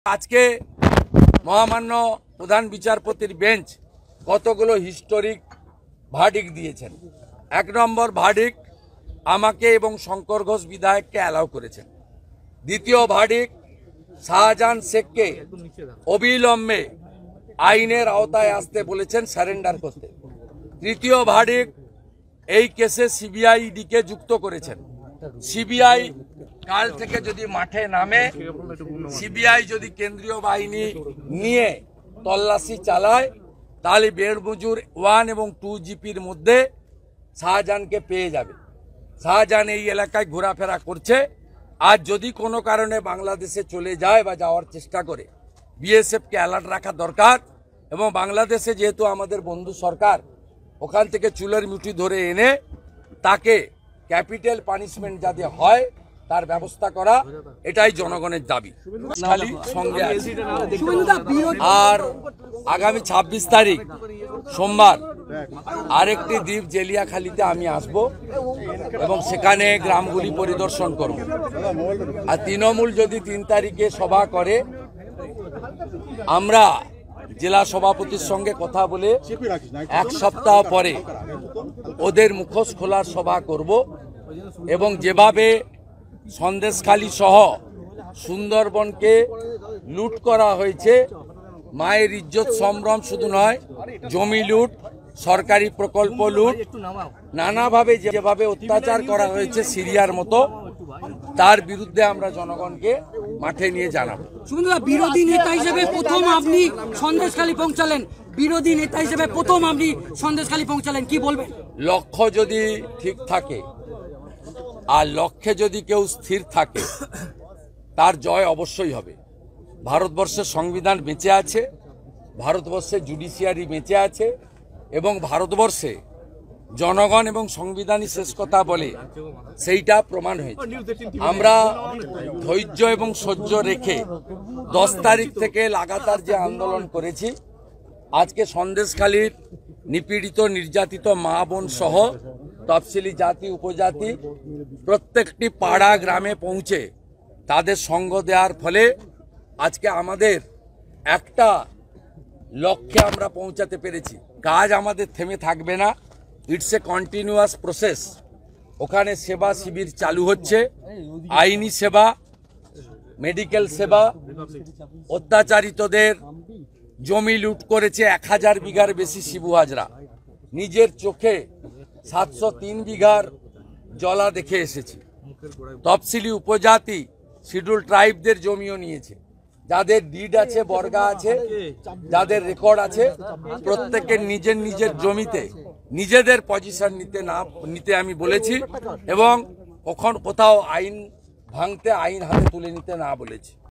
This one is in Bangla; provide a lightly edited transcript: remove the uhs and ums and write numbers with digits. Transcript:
আজকে মহামান্য প্রধান বিচারপতির বেঞ্চ কতগুলো হিস্টোরিক ভার্ডিক্ট দিয়েছেন। এক নম্বর ভার্ডিক্ট আমাকে এবং শঙ্কর ঘোষ বিধায়ককে অ্যালাউ করেছেন। দ্বিতীয় ভার্ডিক্ট শাহজাহান শেখকে অবিলম্বে আইনের আওতায় আসতে বলেছেন, সারেন্ডার করতে। তৃতীয় ভার্ডিক্ট এই কেসে সিবিআই ইডিকে যুক্ত করেছেন। সিবিআই কাল থেকে যদি মাঠে নামে, সিবিআই যদি কেন্দ্রীয় বাহিনী নিয়ে তল্লাশি চালায়, তাহলে বেড়মজুর 1 এবং 2 জিপির মধ্যে শাহজাহানকে পেয়ে যাবে। শাহজাহান এই এলাকায় ঘোরাফেরা করছে। আর যদি কোনো কারণে বাংলাদেশে চলে যায় বা যাওয়ার চেষ্টা করে, বিএসএফকে অ্যালার্ট রাখা দরকার। এবং বাংলাদেশে যেহেতু আমাদের বন্ধু সরকার, ওখান থেকে চুলের মুঠি ধরে এনে তাকে ক্যাপিটাল পানিশমেন্ট যাতে হয় তার ব্যবস্থা করা, এটাই জনগণের দাবি। খালি সঙ্গে আছে। আর আগামী 26 তারিখ সোমবার আরেকটি দ্বীপ জেলিয়াখালীতে আমি আসব এবং সেখানে গ্রামগুলি পরিদর্শন করব। আর তৃণমূল যদি 3 তারিখে সভা করে, আমরা জেলা সভাপতির সঙ্গে কথা বলে 1 সপ্তাহ পরে ওদের মুখোশ খোলার সভা করব। এবং যেভাবে সন্দেশখালী সহ সুন্দরবনকে লুট করা হয়েছে, মায়ের ইজ্জত সম্ভ্রম শুধু নয়, জমি লুট, সরকারি প্রকল্প লুট, নানাভাবে যেভাবে অত্যাচার করা হয়েছে সিরিয়ার মতো, তার বিরুদ্ধে আমরা জনগণকে মাঠে নিয়ে জানাবো। বিরোধী নেতা হিসেবে প্রথম আপনি সন্দেশখালী পৌঁছালেন, বিরোধী নেতা হিসেবে প্রথম আপনি সন্দেশখালী পৌঁছালেন, কি বলবেন? লক্ষ্য যদি ঠিক থাকে আর লক্ষ্যে যদি কেউ স্থির থাকে, তার জয় অবশ্যই হবে। ভারতবর্ষের সংবিধান বেঁচে আছে, ভারতবর্ষে জুডিশিয়ারি বেঁচে আছে এবং ভারতবর্ষে জনগণ এবং সংবিধানই শেষ কথা বলে, সেইটা প্রমাণ হয়েছে। আমরা ধৈর্য এবং সহ্য রেখে 10 তারিখ থেকে লাগাতার যে আন্দোলন করেছি, আজকে সন্দেশখালীর নিপীড়িত নির্যাতিত মা বোন সহ তফসিলি জাতি উপজাতি প্রত্যেকটি পাড়া গ্রামে পৌঁছে তাদের সঙ্গ দেওয়ার ফলে আজকে আমাদের একটা লক্ষ্যে আমরা পৌঁছাতে পেরেছি। কাজ আমাদের থেমে থাকবে না, ইটস এ কন্টিনিউয়াস প্রসেস। ওখানে সেবা শিবির চালু হচ্ছে, আইনি সেবা, মেডিকেল সেবা। অত্যাচারিতদের জমি লুট করেছে 1000 বিঘার বেশি শিবু হাজরা। নিজের চোখে 703 বিঘার জলা দেখে এসেছি। তফসিলি উপজাতি শিডিউল ট্রাইবদের জমিও নিয়েছে। যাদের ডিড আছে, বর্গা আছে, যাদের রেকর্ড আছে, প্রত্যেকের নিজের নিজের জমিতে নিজেদের পজিশন নিতে আমি বলেছি এবং কোথাও আইন ভাঙতে, আইন হাতে তুলে নিতে না বলেছি।